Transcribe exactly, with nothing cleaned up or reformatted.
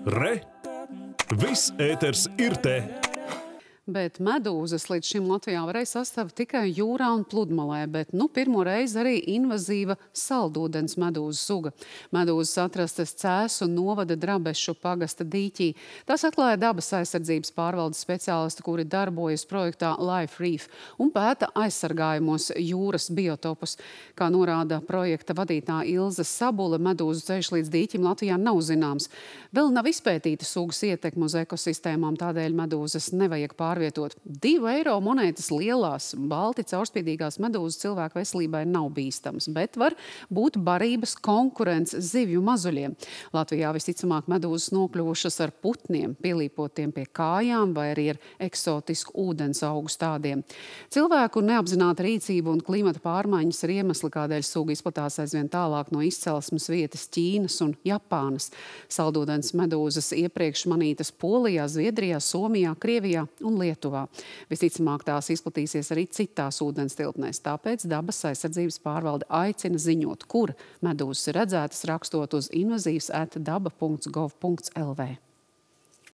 Re! Viss ēters ir te! Bet medūzas līdz šim Latvijā varēja sastapt tikai jūrā un pludmalē, bet nu pirmo reizi arī invazīva saldūdens medūzu suga. Medūzas atrastas Cēsu novada Drabešu pagasta dīķī. Tas atklāja dabas aizsardzības pārvaldes speciālisti, kuri darbojas projektā Life Reef un pēta aizsargājumos jūras biotopus. Kā norāda projekta vadītāja Ilze Sabule, medūzu ceļš līdz dīķim Latvijā nav zināms. Vēl nav izpētīta sugas ietekme uz ekosistēmām, tādēļ medūzas nevajag pārvietot. Divu eiro monētas lielās, balti caurspīdīgās medūzas cilvēku veselībai nav bīstams, bet var būt barības konkurence zivju mazuļiem. Latvijā visticamāk medūzas nokļuvušas ar putniem, pielīpotiem pie kājām vai arī ar eksotisku ūdens augu stādiem. Cilvēku neapzināta rīcība un klimata pārmaiņas ir iemesli, kādēļ suga izplatās aizvien tālāk no izcelsmes vietas Ķīnas un Japānas. Saldūdens medūzas iepriekš manītas Polijā, Zviedrijā, Somijā, Krievijā un Lietuvā. Visticamāk, tās izplatīsies arī citās ūdenstilpnēs, tāpēc dabas aizsardzības pārvalde aicina ziņot, kur medūzas ir redzētas, rakstot uz invazīvs at daba punkts gov punkts lv.